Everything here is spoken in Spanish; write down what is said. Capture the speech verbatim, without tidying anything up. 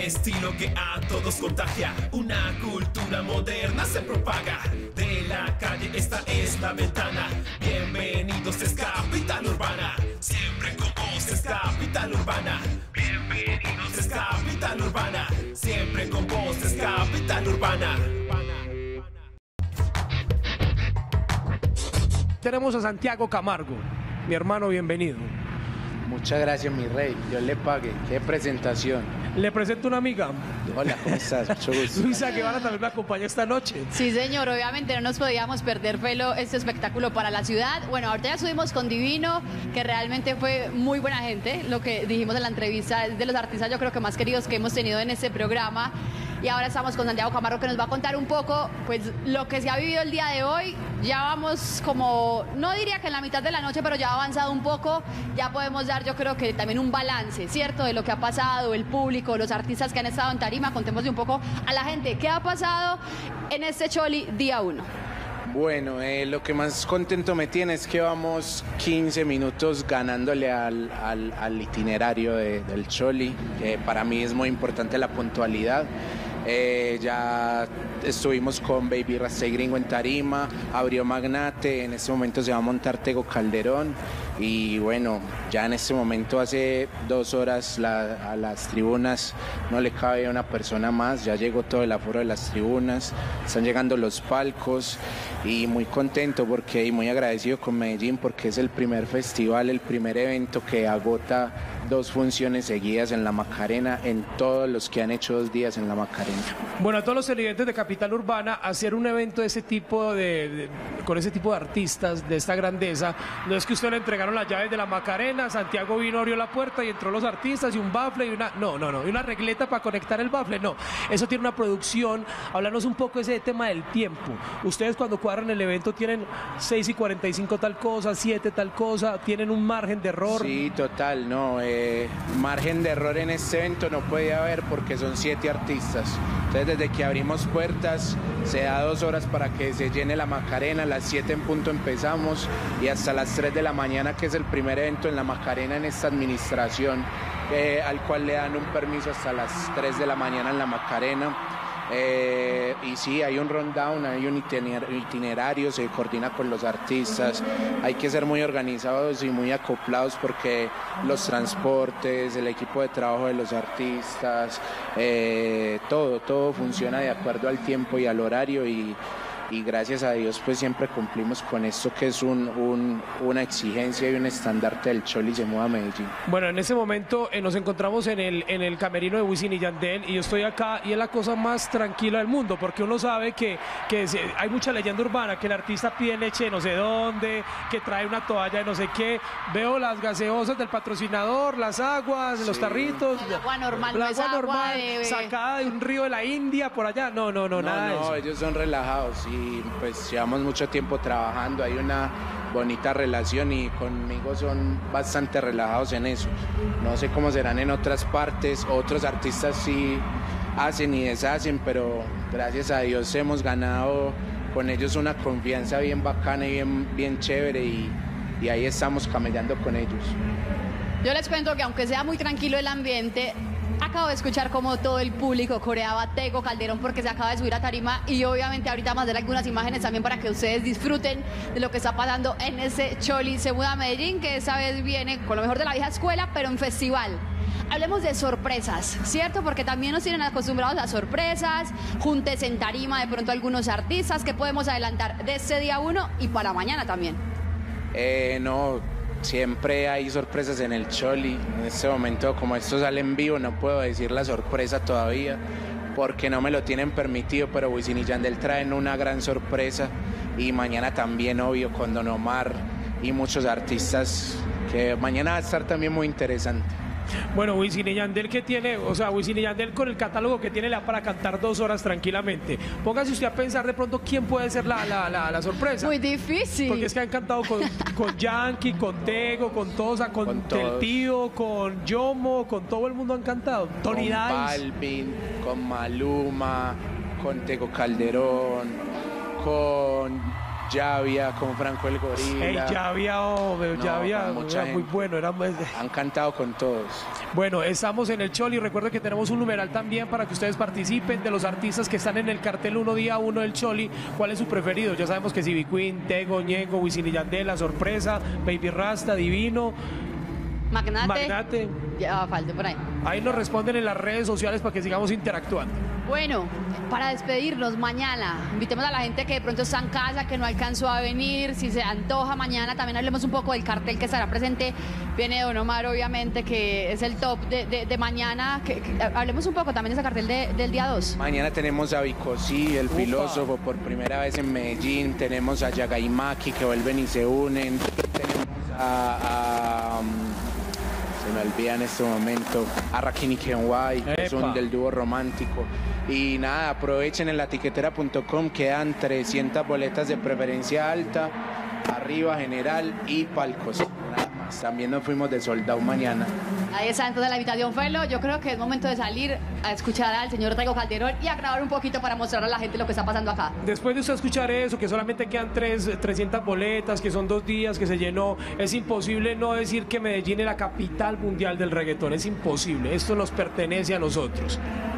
estilo que a todos contagia. Una cultura moderna se propaga. De la calle esta es la ventana. Bienvenidos, es Capital Urbana. Siempre con vos es Capital Urbana. Bienvenidos, es Capital Urbana. Siempre con vos es Capital Urbana. Tenemos a Santiago Camargo. Mi hermano, bienvenido. Muchas gracias, mi rey. Dios le pague. Qué presentación. Le presento una amiga. Hola, ¿cómo estás? Mucho gusto. Luisa Guevara también me acompaña esta noche. Sí, señor. Obviamente no nos podíamos perder pelo este espectáculo para la ciudad. Bueno, ahorita ya subimos con Divino, que realmente fue muy buena gente. Lo que dijimos en la entrevista es de los artistas, yo creo que más queridos que hemos tenido en este programa. Y ahora estamos con Santiago Camargo, que nos va a contar un poco, pues, lo que se ha vivido el día de hoy. Ya vamos como, no diría que en la mitad de la noche, pero ya ha avanzado un poco. Ya podemos dar, yo creo que también un balance, ¿cierto? De lo que ha pasado, el público, los artistas que han estado en tarima. Contémosle un poco a la gente qué ha pasado en este Choli día uno. Bueno, eh, lo que más contento me tiene es que vamos quince minutos ganándole al, al, al itinerario de, del Choli. Eh, para mí es muy importante la puntualidad. Eh, ya estuvimos con Baby Rasta y Gringo en tarima, abrió Magnate, en este momento se va a montar Tego Calderón y bueno, ya en este momento hace dos horas la, a las tribunas no le cabe una persona más, ya llegó todo el aforo de las tribunas, están llegando los palcos y muy contento porque y muy agradecido con Medellín porque es el primer festival, el primer evento que agota dos funciones seguidas en la Macarena, en todos los que han hecho dos días en la Macarena. Bueno, a todos los televidentes de Capital Urbana, hacer un evento de ese tipo de, de, con ese tipo de artistas, de esta grandeza, no es que usted le entregaron las llaves de la Macarena, Santiago vino, abrió la puerta y entró los artistas y un bafle y una, no, no, no, y una regleta para conectar el bafle, no, eso tiene una producción. Háblanos un poco de ese tema del tiempo. Ustedes cuando cuadran el evento tienen seis y cuarenta y cinco tal cosa, siete tal cosa, tienen un margen de error. Sí, total, no, eh, margen de error en este evento no puede haber porque son siete artistas. Entonces desde que abrimos puertas se da dos horas para que se llene la Macarena, a las siete en punto empezamos y hasta las tres de la mañana, que es el primer evento en la Macarena en esta administración, eh, al cual le dan un permiso hasta las tres de la mañana en la Macarena. Eh, y sí, hay un rundown, hay un itinerario, se coordina con los artistas, hay que ser muy organizados y muy acoplados porque los transportes, el equipo de trabajo de los artistas, eh, todo, todo funciona de acuerdo al tiempo y al horario y y gracias a Dios pues siempre cumplimos con esto que es un, un, una exigencia y un estandarte del Choli se mueva a Medellín. Bueno, en ese momento eh, nos encontramos en el, en el camerino de Wisin y Yandel y yo estoy acá y es la cosa más tranquila del mundo porque uno sabe que, que se, hay mucha leyenda urbana, que el artista pide leche de no sé dónde, que trae una toalla de no sé qué, veo las gaseosas del patrocinador, las aguas, sí. Los tarritos, el agua normal, el no agua es normal, agua de... sacada de un río de la India por allá, no, no, no, no nada no, de eso. Ellos son relajados y y pues llevamos mucho tiempo trabajando, hay una bonita relación y conmigo son bastante relajados en eso. No sé cómo serán en otras partes, otros artistas sí hacen y deshacen, pero gracias a Dios hemos ganado con ellos una confianza bien bacana y bien, bien chévere y, y ahí estamos camellando con ellos. Yo les cuento que aunque sea muy tranquilo el ambiente, acabo de escuchar como todo el público coreaba Tego Calderón porque se acaba de subir a tarima y obviamente ahorita vamos a ver algunas imágenes también para que ustedes disfruten de lo que está pasando en ese Choli se muda a Medellín, que esa vez viene con lo mejor de la vieja escuela, pero en festival. Hablemos de sorpresas, ¿cierto? Porque también nos tienen acostumbrados a sorpresas, juntes en tarima de pronto algunos artistas que podemos adelantar de este día uno y para mañana también. Eh, no... Siempre hay sorpresas en el Choli. En este momento, como esto sale en vivo, no puedo decir la sorpresa todavía porque no me lo tienen permitido, pero Wisin y Yandel traen una gran sorpresa y mañana también, obvio, con Don Omar y muchos artistas, que mañana va a estar también muy interesante. Bueno, Wisin y Yandel que tiene, o sea, Wisin y Yandel con el catálogo que tiene le da para cantar dos horas tranquilamente. Póngase usted a pensar de pronto quién puede ser la, la, la, la sorpresa. Muy difícil. Porque es que han cantado con, con Yankee, con Tego, con Tosa, con, con El Tío, con Yomo, con todo el mundo han cantado. Tony Dice. Con Balvin, con Maluma, con Tego Calderón, con Llavia, con Franco el Gorila. Ey, Llavia, oh, No, Llavia, con mucha era muy gente. bueno, era muy... Han cantado con todos. Bueno, estamos en el Choli, recuerden que tenemos un numeral también para que ustedes participen de los artistas que están en el cartel uno día uno del Choli. ¿Cuál es su preferido? Ya sabemos que Civi Queen, Tego, Ñengo, Wisin y Yandel, La Sorpresa, Baby Rasta, Divino, Magnate. Magnate. Ya falta por ahí. Ahí nos responden en las redes sociales para que sigamos interactuando. Bueno, para despedirnos mañana, invitemos a la gente que de pronto está en casa, que no alcanzó a venir, si se antoja mañana, también hablemos un poco del cartel que estará presente. Viene Don Omar, obviamente, que es el top de, de, de mañana. Que, que, hablemos un poco también de ese cartel de, del día dos. Mañana tenemos a Vicosí, el Upa. filósofo, por primera vez en Medellín. Tenemos a Yagaimaki, que vuelven y se unen. Tenemos a... a, um, se me olvida en este momento, a Rakim y Kenway, que son Epa. del dúo romántico. Y nada, aprovechen en la tiquetera punto com, quedan trescientas boletas de preferencia alta, arriba, general y palcos. Nada más. También nos fuimos de soldado mañana. Ahí está entonces la invitación, Felo. Yo creo que es momento de salir a escuchar al señor Tego Calderón y a grabar un poquito para mostrar a la gente lo que está pasando acá. Después de usted escuchar eso, que solamente quedan tres, trescientas boletas, que son dos días, que se llenó, es imposible no decir que Medellín es la capital mundial del reggaetón. Es imposible. Esto nos pertenece a nosotros.